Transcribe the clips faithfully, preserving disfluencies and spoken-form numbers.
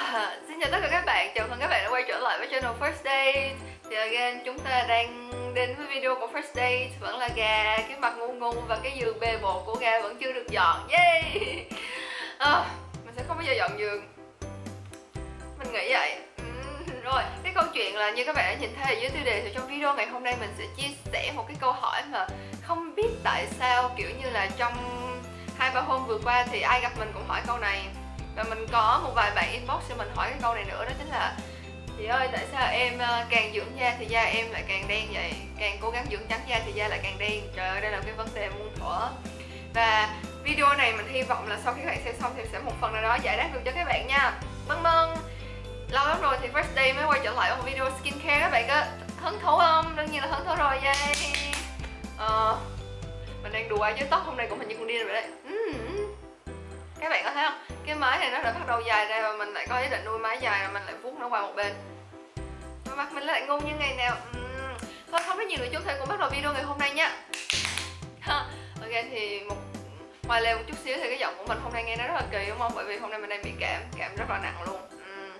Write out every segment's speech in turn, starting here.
À, xin chào tất cả các bạn, chào mừng các bạn đã quay trở lại với channel First Date. Thì again, chúng ta đang đến với video của First Date. Vẫn là gà, cái mặt ngu ngu và cái giường bề bộn của gà vẫn chưa được dọn. Yay! À, mình sẽ không bao giờ dọn giường, mình nghĩ vậy. uhm, Rồi, cái câu chuyện là như các bạn đã nhìn thấy ở dưới tiêu đề, thì trong video ngày hôm nay mình sẽ chia sẻ một cái câu hỏi mà không biết tại sao kiểu như là trong hai ba hôm vừa qua thì ai gặp mình cũng hỏi câu này. Và mình có một vài bạn inbox cho mình hỏi cái câu này nữa, đó chính là: chị ơi, tại sao em càng dưỡng da thì da em lại càng đen vậy? Càng cố gắng dưỡng trắng da thì da lại càng đen. Trời ơi, đây là cái vấn đề muôn thuở. Và video này mình hy vọng là sau khi các bạn xem xong thì sẽ một phần nào đó giải đáp được cho các bạn nha. Vâng vâng, lâu lắm rồi thì First Day mới quay trở lại một video skincare. Các bạn có hứng thú không? Đương nhiên là hứng thú rồi, yay. Ờ, mình đang đùa chứ tóc hôm nay của mình như con điên rồi đấy. uhm. Các bạn có thấy không? Cái mái này nó đã bắt đầu dài ra và mình lại có ý định nuôi mái dài, và mình lại vuốt nó qua một bên. Và mặt mình lại ngu như ngày nào. uhm. Thôi không có nhiều nữa, chúng ta cùng bắt đầu video ngày hôm nay nha. Ok, thì một ngoài lề một chút xíu thì cái giọng của mình hôm nay nghe nó rất là kỳ đúng không? Bởi vì hôm nay mình đang bị cảm, cảm rất là nặng luôn. uhm.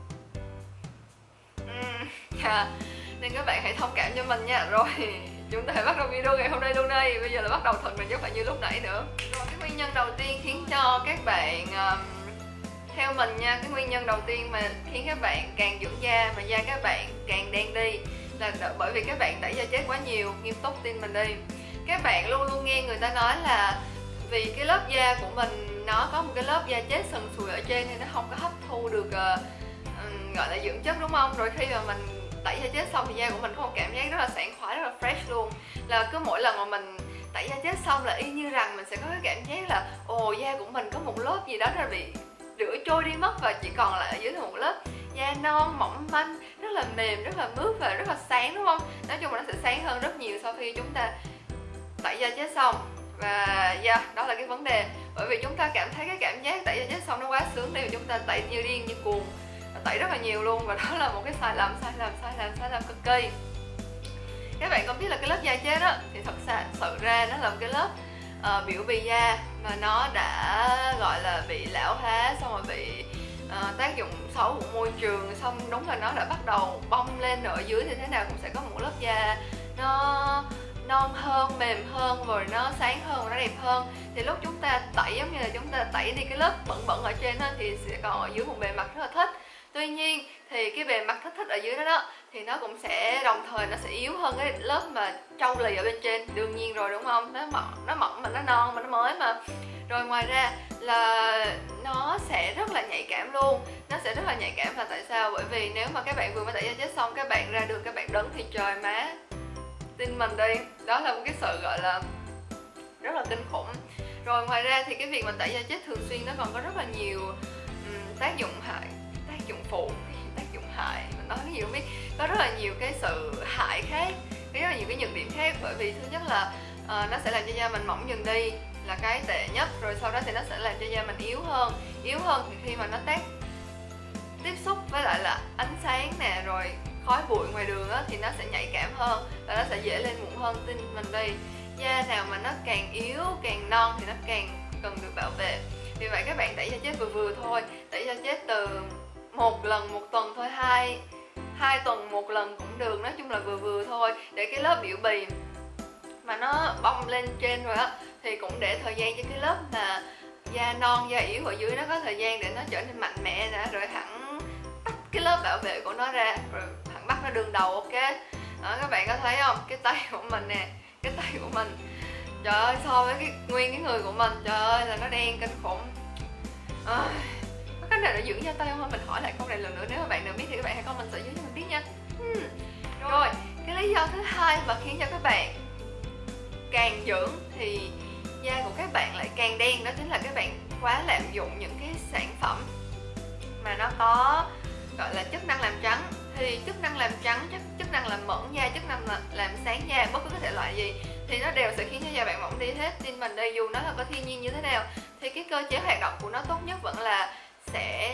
Uhm. Yeah. Nên các bạn hãy thông cảm cho mình nha. Rồi, chúng ta hãy bắt đầu video ngày hôm nay luôn đây. Bây giờ là bắt đầu thật là chứ phải như lúc nãy nữa. Rồi, cái nguyên nhân đầu tiên khiến cho các bạn um, theo mình nha, cái nguyên nhân đầu tiên mà khiến các bạn càng dưỡng da mà da các bạn càng đen đi là bởi vì các bạn tẩy da chết quá nhiều. Nghiêm túc tin mình đi. Các bạn luôn luôn nghe người ta nói là vì cái lớp da của mình nó có một cái lớp da chết sần sùi ở trên nên nó không có hấp thu được uh, um, gọi là dưỡng chất, đúng không? Rồi khi mà mình tẩy da chết xong thì da của mình có một cảm giác rất là sảng khoái, rất là fresh luôn. Là cứ mỗi lần mà mình tẩy da chết xong là y như rằng mình sẽ có cái cảm giác là ồ, da của mình có một lớp gì đó đã bị rửa trôi đi mất, và chỉ còn lại ở dưới là một lớp da non mỏng manh, rất là mềm, rất là mướt và rất là sáng, đúng không? Nói chung là nó sẽ sáng hơn rất nhiều sau khi chúng ta tẩy da chết xong. Và yeah, đó là cái vấn đề. Bởi vì chúng ta cảm thấy cái cảm giác tẩy da chết xong nó quá sướng nên chúng ta tẩy như điên như cuồng, tẩy rất là nhiều luôn. Và đó là một cái sai lầm, sai lầm, sai lầm, sai lầm cực kỳ. Các bạn có biết là cái lớp da chết á thì thật ra sự ra nó là một cái lớp uh, biểu bì da mà nó đã gọi là bị lão hóa, xong rồi bị uh, tác dụng xấu của môi trường, xong đúng là nó đã bắt đầu bong lên. Ở dưới thì thế nào cũng sẽ có một lớp da nó non hơn, mềm hơn, rồi nó sáng hơn và nó đẹp hơn. Thì lúc chúng ta tẩy giống như là chúng ta tẩy đi cái lớp bẩn bẩn ở trên đó, thì sẽ còn ở dưới một bề mặt rất là thích. Tuy nhiên thì cái bề mặt thích thích ở dưới đó đó thì nó cũng sẽ đồng thời nó sẽ yếu hơn cái lớp mà trâu lì ở bên trên, đương nhiên rồi, đúng không? Nó mỏng, nó mỏng mà nó non mà nó mới mà. Rồi ngoài ra là nó sẽ rất là nhạy cảm luôn. Nó sẽ rất là nhạy cảm là tại sao? Bởi vì nếu mà các bạn vừa mới tẩy da chết xong, các bạn ra đường các bạn đứng thì trời má, tin mình đi, đó là một cái sự gọi là rất là kinh khủng. Rồi ngoài ra thì cái việc mà tẩy da chết thường xuyên nó còn có rất là nhiều um, tác dụng hại, tác dụng phụ, tác dụng hại, mình nói cái gì không biết. Có rất là nhiều cái sự hại khác, rất là nhiều cái nhược điểm khác. Bởi vì thứ nhất là uh, nó sẽ làm cho da mình mỏng dần đi, là cái tệ nhất. Rồi sau đó thì nó sẽ làm cho da mình yếu hơn. Yếu hơn thì khi mà nó tác tiếp xúc với lại là ánh sáng nè, rồi khói bụi ngoài đường á, thì nó sẽ nhạy cảm hơn và nó sẽ dễ lên mụn hơn, tin mình đi. Da nào mà nó càng yếu, càng non thì nó càng cần được bảo vệ. Vì vậy các bạn tẩy da chết vừa vừa thôi, tẩy da chết từ một lần một tuần thôi, hai hai tuần một lần cũng được, nói chung là vừa vừa thôi, để cái lớp biểu bì mà nó bong lên trên rồi á thì cũng để thời gian cho cái lớp mà da non, da yếu ở dưới nó có thời gian để nó trở nên mạnh mẽ đã, rồi hẳn tách cái lớp bảo vệ của nó ra, rồi hẳn bắt nó đương đầu. Ok đó, các bạn có thấy không? Cái tay của mình nè, cái tay của mình, trời ơi, so với cái nguyên cái người của mình, trời ơi là nó đen kinh khủng. À, có cách nào để dưỡng da tay không? Mình hỏi lại câu này lần nữa, nếu mà bạn nào biết thì các bạn hãy comment dưới cho mình biết nha. hmm. Rồi, cái lý do thứ hai mà khiến cho các bạn càng dưỡng thì da của các bạn lại càng đen, đó chính là các bạn quá lạm dụng những cái sản phẩm mà nó có gọi là chức năng làm trắng. Thì chức năng làm trắng, chức, chức năng làm mẫn da, chức năng là làm sáng da, bất cứ cái thể loại gì thì nó đều sẽ khiến cho da bạn mỏng đi hết. Tin mình đây, dù nó là có thiên nhiên như thế nào thì cái cơ chế hoạt động của nó tốt nhất vẫn là sẽ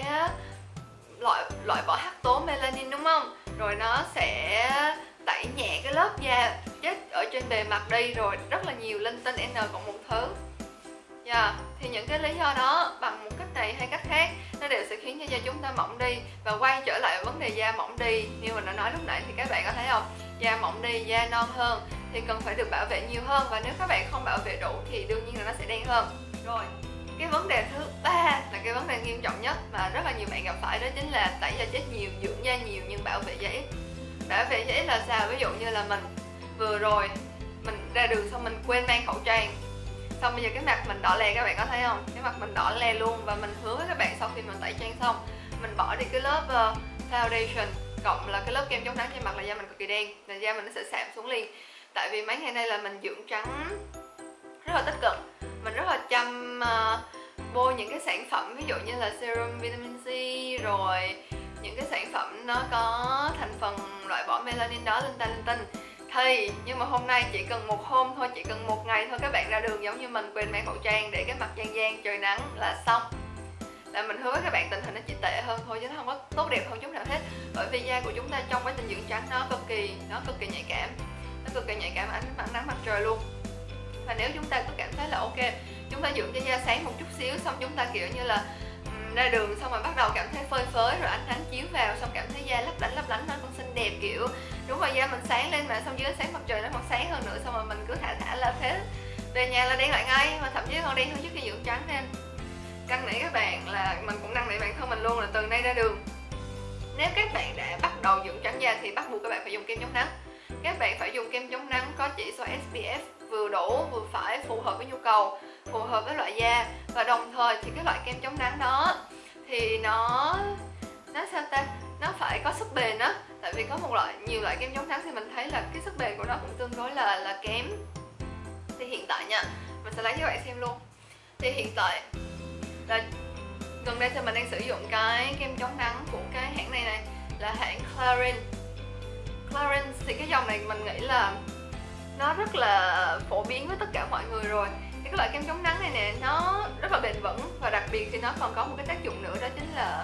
loại loại bỏ hắc tố melanin, đúng không? Rồi nó sẽ tẩy nhẹ cái lớp da chết ở trên bề mặt đi, rồi rất là nhiều linh tinh n cộng một thứ. Yeah. Thì những cái lý do đó bằng một cách này hay cách khác nó đều sẽ khiến cho da chúng ta mỏng đi. Và quay trở lại vấn đề da mỏng đi, như mình đã nói lúc nãy thì các bạn có thấy không, da mỏng đi, da non hơn thì cần phải được bảo vệ nhiều hơn, và nếu các bạn không bảo vệ đủ thì đương nhiên là nó sẽ đen hơn. Rồi, cái vấn đề thứ ba là cái vấn đề nghiêm trọng nhất mà rất là nhiều bạn gặp phải, đó chính là tẩy da chết nhiều, dưỡng da nhiều nhưng bảo vệ da ít. Bảo vệ da ít là sao? Ví dụ như là mình vừa rồi mình ra đường xong mình quên mang khẩu trang, xong bây giờ cái mặt mình đỏ lè, các bạn có thấy không? Cái mặt mình đỏ lè luôn, và mình hứa với các bạn sau khi mình tẩy trang xong mình bỏ đi cái lớp uh, foundation cộng là cái lớp kem chống nắng trên mặt là da mình cực kỳ đen, là da mình nó sẽ sạm xuống liền. Tại vì mấy ngày nay là mình dưỡng trắng rất là tích cực, mình rất là chăm uh, bôi những cái sản phẩm ví dụ như là serum vitamin C, rồi những cái sản phẩm nó có thành phần loại bỏ melanin đó linh ta linh tinh. Thì nhưng mà hôm nay chỉ cần một hôm thôi, chỉ cần một ngày thôi, các bạn ra đường giống như mình quên mang khẩu trang để cái mặt gian gian trời nắng là xong, là mình hứa với các bạn tình hình nó chỉ tệ hơn thôi chứ nó không có tốt đẹp hơn chút nào hết. Bởi vì da của chúng ta trong quá trình dưỡng trắng nó cực kỳ nó cực kỳ nhạy cảm, nó cực kỳ nhạy cảm ánh ánh nắng mặt trời luôn. Và nếu chúng ta cứ cảm thấy là ok, chúng ta dưỡng cho da sáng một chút xíu, xong chúng ta kiểu như là um, ra đường xong rồi bắt đầu cảm thấy phơi phới, rồi ánh nắng chiếu vào xong cảm thấy da lấp lánh lấp lánh nó còn xinh đẹp, kiểu đúng rồi, da mình sáng lên mà, xong dưới ánh sáng mặt trời nó còn sáng hơn nữa, xong rồi mình cứ thả thả là thế, về nhà là đen lại ngay, mà thậm chí còn đen hơn trước khi dưỡng trắng. Nên căng nỉ các bạn, là mình cũng năn nỉ bản thân mình luôn, là từ nay ra đường nếu các bạn đã bắt đầu dưỡng trắng da thì bắt buộc các bạn phải dùng kem chống nắng. Các bạn phải dùng kem chống nắng có chỉ số ét pê ép vừa đủ vừa phải, phù hợp với nhu cầu, phù hợp với loại da. Và đồng thời thì cái loại kem chống nắng đó thì nó nó sao ta nó phải có sức bền á. Tại vì có một loại nhiều loại kem chống nắng thì mình thấy là cái sức bền của nó cũng tương đối là là kém. Thì hiện tại nha, mình sẽ lấy cho các bạn xem luôn. Thì hiện tại là gần đây thì mình đang sử dụng cái kem chống nắng của cái hãng này này, là hãng Clarins. Clarins thì cái dòng này mình nghĩ là nó rất là phổ biến với tất cả mọi người rồi. Thì cái loại kem chống nắng này nè, nó rất là bền vững, và đặc biệt thì nó còn có một cái tác dụng nữa, đó chính là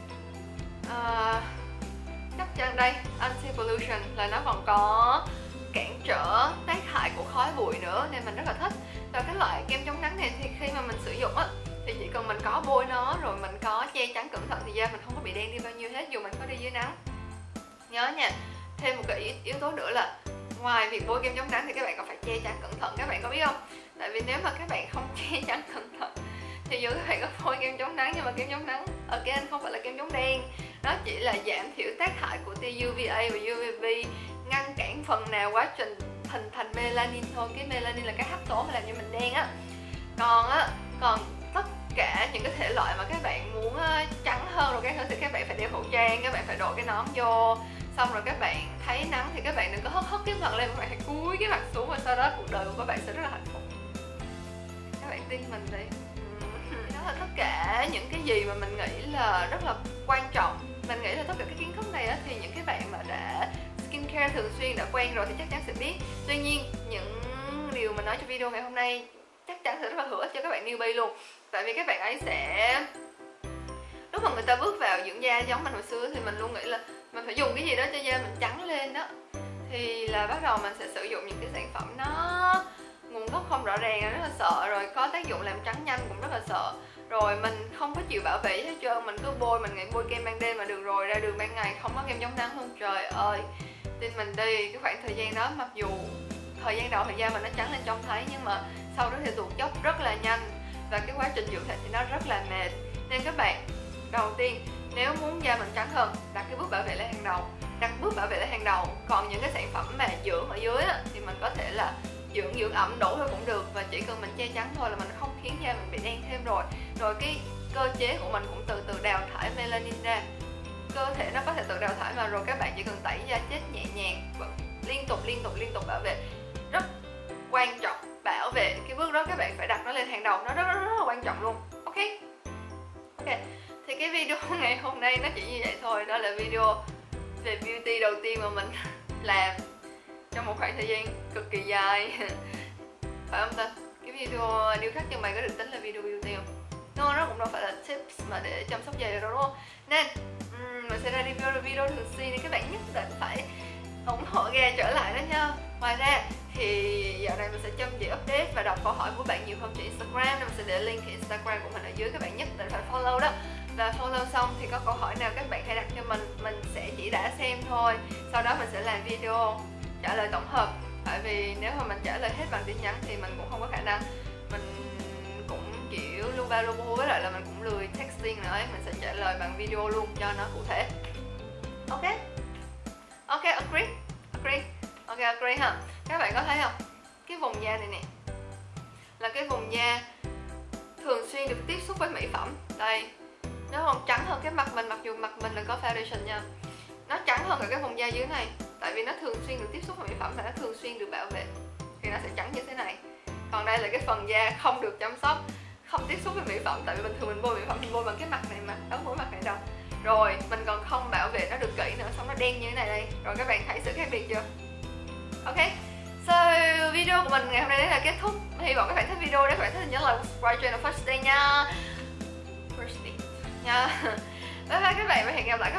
uh, chắc chắn đây, anti-pollution, là nó còn có cản trở tác hại của khói bụi nữa, nên mình rất là thích. Và cái loại kem chống nắng này thì khi mà mình sử dụng á, thì chỉ cần mình có bôi nó rồi mình có che chắn cẩn thận thì da mình không có bị đen đi bao nhiêu hết, dù mình có đi dưới nắng. Nhớ nha, thêm một cái yếu tố nữa là ngoài việc bôi kem chống nắng thì các bạn còn phải che chắn cẩn thận, các bạn có biết không? Tại vì nếu mà các bạn không che chắn cẩn thận thì dù các bạn có bôi kem chống nắng, nhưng mà kem chống nắng again không phải là kem chống đen, nó chỉ là giảm thiểu tác hại của tia u vê a và u vê bê, ngăn cản phần nào quá trình hình thành melanin thôi. Cái melanin là cái hắc tố mà làm cho mình đen á. Còn á, còn tất cả những cái thể loại mà các bạn muốn trắng hơn rồi các thứ thì các bạn phải đeo khẩu trang, các bạn phải đội cái nón vô, xong rồi các bạn thấy nắng thì các bạn đừng có hất hất cái mặt lên, các bạn hãy cúi cái mặt xuống, và sau đó cuộc đời của các bạn sẽ rất là hạnh phúc. Các bạn tin mình đi. Đó là tất cả những cái gì mà mình nghĩ là rất là quan trọng. Mình nghĩ là tất cả các kiến thức này á, thì những cái bạn mà đã skincare thường xuyên, đã quen rồi thì chắc chắn sẽ biết. Tuy nhiên những điều mình nói trong video ngày hôm nay chắc chắn sẽ rất là hữu ích cho các bạn newbie luôn. Tại vì các bạn ấy sẽ, lúc mà người ta bước vào dưỡng da giống mình hồi xưa thì mình luôn nghĩ là mình phải dùng cái gì đó cho da mình trắng lên đó, thì là bắt đầu mình sẽ sử dụng những cái sản phẩm nó nguồn gốc không rõ ràng, rất là sợ, rồi có tác dụng làm trắng nhanh cũng rất là sợ, rồi mình không có chịu bảo vệ hết trơn, mình cứ bôi, mình nghĩ bôi kem ban đêm mà được rồi, ra đường ban ngày không có kem chống nắng luôn. Trời ơi, tin mình đi, cái khoảng thời gian đó mặc dù thời gian đầu thì da mình nó trắng lên trông thấy, nhưng mà sau đó thì tụt dốc rất là nhanh, và cái quá trình dưỡng thể thì nó rất là mệt. Nên các bạn, đầu tiên nếu muốn da mình trắng hơn, đặt cái bước bảo vệ lên hàng đầu, đặt bước bảo vệ lên hàng đầu. Còn những cái sản phẩm mà dưỡng ở dưới á, thì mình có thể là dưỡng dưỡng ẩm đủ thôi cũng được, và chỉ cần mình che chắn thôi là mình không khiến da mình bị đen thêm rồi. Rồi cái cơ chế của mình cũng từ từ đào thải melanin ra, cơ thể nó có thể tự đào thải mà, rồi các bạn chỉ cần tẩy da chết nhẹ nhàng, liên tục liên tục liên tục bảo vệ. Rất quan trọng, bảo vệ cái bước đó các bạn phải đặt nó lên hàng đầu, nó rất rất, rất là quan trọng luôn. Ok, ok. Thì cái video ngày hôm nay nó chỉ như vậy thôi. Đó là video về beauty đầu tiên mà mình làm trong một khoảng thời gian cực kỳ dài, phải không ta? Cái video điêu khắc chân mày có được tính là video beauty không? No, nó cũng đâu phải là tips mà để chăm sóc da đâu đúng không? Nên um, mình sẽ ra review video thường xuyên nên các bạn nhất định phải ủng hộ ga trở lại đó nha. Ngoài ra thì dạo này mình sẽ chăm chỉ update và đọc câu hỏi của bạn nhiều hơn trên Instagram, nên mình sẽ để link Instagram của mình ở dưới, các bạn nhất định phải follow đó. Và follow xong thì có câu hỏi nào các bạn hãy đặt cho mình, mình sẽ chỉ đã xem thôi. Sau đó mình sẽ làm video trả lời tổng hợp. Tại vì nếu mà mình trả lời hết bằng tin nhắn thì mình cũng không có khả năng. Mình cũng kiểu lu ba lu bu, với lại là mình cũng lười texting nữa ấy. Mình sẽ trả lời bằng video luôn cho nó cụ thể. Ok. Ok, agree. Agree. Ok, agree ha. Các bạn có thấy không? Cái vùng da này nè là cái vùng da thường xuyên được tiếp xúc với mỹ phẩm. Đây, nó còn trắng hơn cái mặt mình, mặc dù mặt mình là có foundation nha. Nó trắng hơn cả cái vùng da dưới này. Tại vì nó thường xuyên được tiếp xúc với mỹ phẩm và nó thường xuyên được bảo vệ, thì nó sẽ trắng như thế này. Còn đây là cái phần da không được chăm sóc, không tiếp xúc với mỹ phẩm. Tại vì bình thường mình bôi mỹ phẩm mình bôi bằng cái mặt này mà, đâu có mặt này đâu. Rồi mình còn không bảo vệ nó được kỹ nữa, xong nó đen như thế này đây. Rồi các bạn thấy sự khác biệt chưa? Ok. So video của mình ngày hôm nay đến là kết thúc. Hy vọng các bạn thích video. Nếu các bạn thích thì nhớ like, subscribe channel First Day nha. First Day nha. Bye bye các bạn và hẹn gặp lại các